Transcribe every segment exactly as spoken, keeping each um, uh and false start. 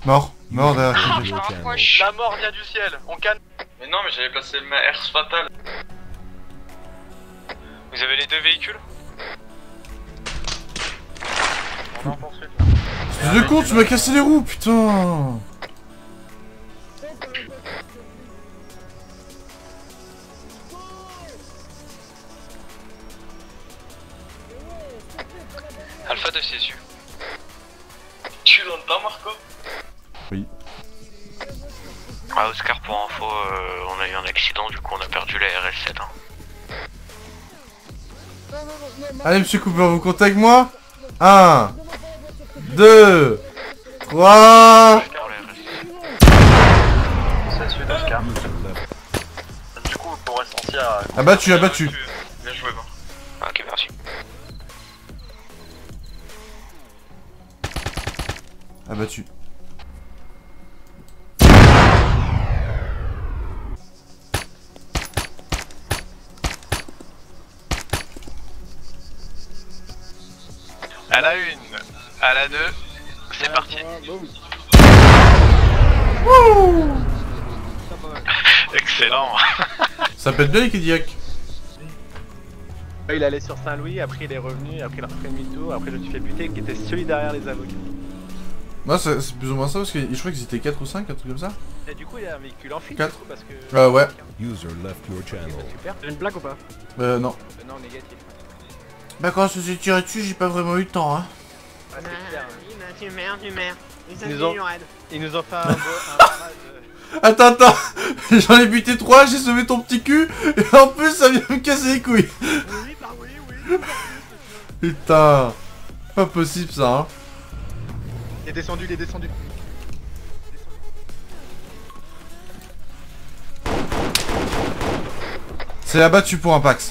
Mort, mort derrière. Ah, La mort vient du ciel, on canne. Mais non, mais j'avais placé ma herse fatale. Vous avez les deux véhicules? On est en poursuite. Espèce de con, tu m'as cassé les roues, putain. Alpha de ses yeux. Tu l'entends, Marco? Oui. Ah, Oscar, pour info, euh, on a eu un accident, du coup on a perdu la R S sept. Hein. Allez, monsieur Cooper, vous comptez avec moi? un, deux, trois. C'est celui d'Oscar. Du coup, pour rester à... Abattu, abattu. Bien joué, bon. Ok, merci. Abattu. À la une, à la deux, c'est parti. Excellent. Ça pète bien les Kediac. Il allait sur Saint-Louis, après il est revenu, après il a refait demi-tour, après je me suis fait buter, qui était celui derrière les avocats. Moi, c'est plus ou moins ça parce que je crois qu'ils étaient quatre ou cinq, un truc comme ça. Et du coup, il y a un véhicule en fuite, quatre. du coup, parce que... Euh, ouais. User left your channel. Super. J'ai une blague ou pas? Euh, non. euh, Non, négatif. Bah, quand je suis tiré dessus, j'ai pas vraiment eu le temps, hein. Ouais, c'est clair. Tu meurs, tu meurs. Ils nous ont, ils nous ont fait un beau... un barrage, euh, Attends, attends. J'en ai buté trois, j'ai sauvé ton petit cul. Et en plus, ça vient me casser les couilles. Oui, bah oui, oui. Putain. Pas possible, ça, hein. Il est descendu, il est descendu. C'est abattu pour un Pax.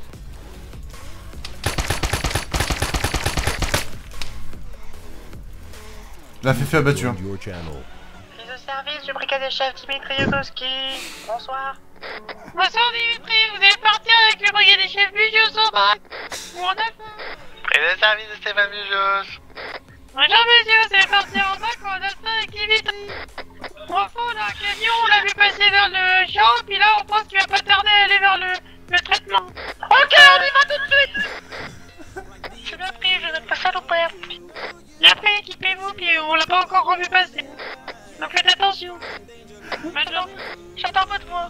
La fait fait abattu, hein. Your channel. Prise de service du brigadier chef Dimitri Yokoski. Bonsoir. Bonsoir Dimitri, vous allez partir avec le brigadier chef Bujos au bac. Ou en neuf. Prise de service de Stéphane Bujos. Bonjour monsieur, vous allez partir en bac ou en neuf avec Dimitri. En fond, on a un camion, on l'a vu passer vers le champ, puis là on pense qu'il va pas tarder à aller vers le, le traitement. Ok, on y va tout de suite. Je suis bien pris, je n'aime pas ça l'opère. Et après équipez-vous, puis on l'a pas encore revu passer. Donc faites attention. Maintenant, j'entends votre voix.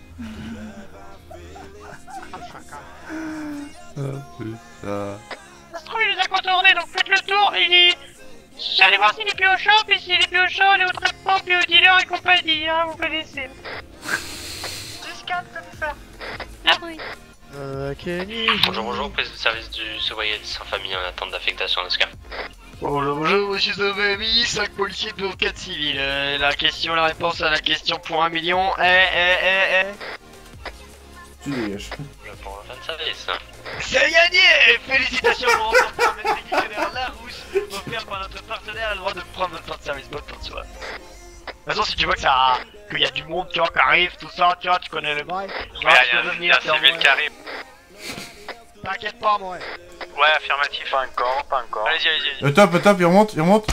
Ah, putain. Ça se trouve, il nous a contourné, donc faites le tour, il est... J'allais voir s'il est plus au champ, puis s'il est plus au champ, il est au traitement, puis au dealer et compagnie, hein, vous connaissez. dix quatre, comme ça. Ah oui. Euh, Kenny... Bonjour, bonjour, prise de service du Sovoyet sans famille en attente d'affectation d'Oscar. Bonjour, bonjour, monsieur Sauvami, cinq policiers pour quatre civils. Euh, la question, la réponse à la question pour un million. Eh, eh, eh, eh. Tu dégages. Pour la fin de service. C'est gagné. Félicitations pour remporter un maître équipementier Larousse, offert par notre partenaire, a le droit de prendre votre temps de service, bonne fin de soirée. De toute façon, si tu vois que ça, qu'il y a du monde, tu vois, qui arrive, tout ça, tu vois, tu connais le bail. Ouais, il y a un civil qui arrive. T'inquiète pas, moi. Ouais, affirmatif. Pas encore, pas encore. Allez-y, allez-y, allez-y. Le top, le top, il remonte, il remonte.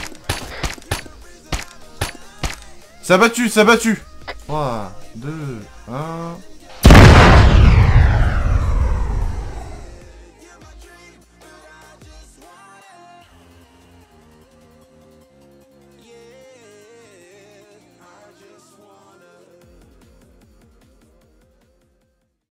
C'est abattu, c'est abattu. trois, deux, un.